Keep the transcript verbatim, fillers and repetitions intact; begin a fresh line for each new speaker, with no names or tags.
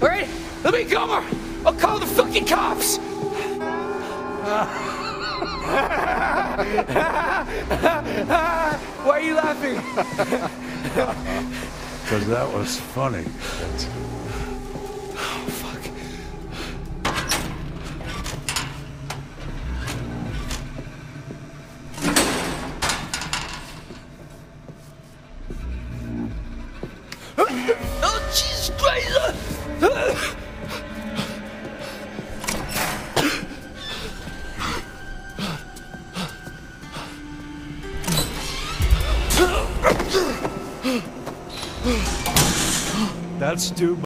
All right? Let me go or I'll call the fucking cops. Why are you laughing?
Because that was funny.
Oh, fuck. Oh, Jesus Christ!
That's too